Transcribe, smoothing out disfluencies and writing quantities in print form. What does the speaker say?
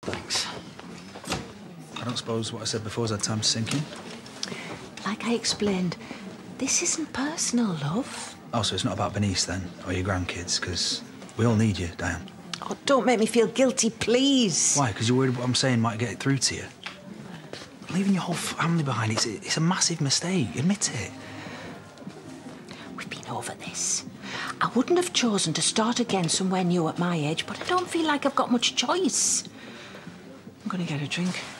Thanks. I don't suppose what I said before has had time to sink in? Like I explained, this isn't personal, love. Oh, so it's not about Bernice, then, or your grandkids, because we all need you, Diane. Oh, don't make me feel guilty, please. Why? Because you're worried what I'm saying might get it through to you? Leaving your whole family behind, it's a massive mistake. Admit it. We've been over this. I wouldn't have chosen to start again somewhere new at my age, but I don't feel like I've got much choice. I'm going to get a drink.